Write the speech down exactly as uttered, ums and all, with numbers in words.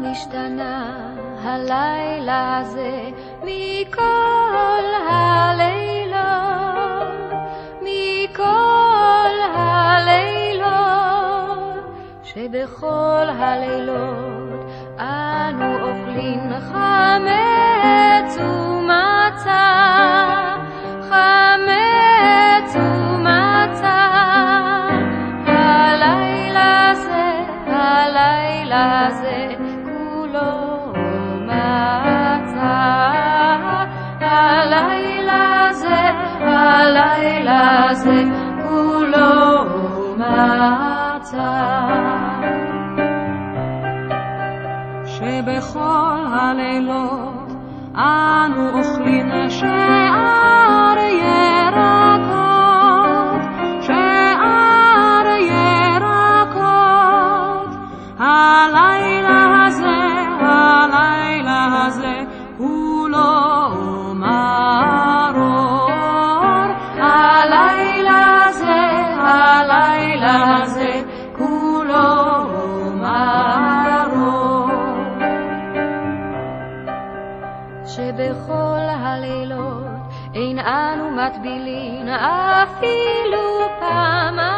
נשתנה הלילה הזה מכל הלילות, מכל הלילות, שבכל הלילות אנו אוכלים חמץ ומצה, חמץ ומצה. הלילה הזה, הלילה הזה כולו מצה, הלילה הזה, הלילה הזה כולו מצה. שבכל הלילות אנו אוכלים שאר ירקות, שאר ירקות. הלילה הזה, הלילה הזה כולו מרור, הלילה הזה, הלילה הזה כולו מרור. שבכל הלילות אין אנו מטבילים אפילו פעם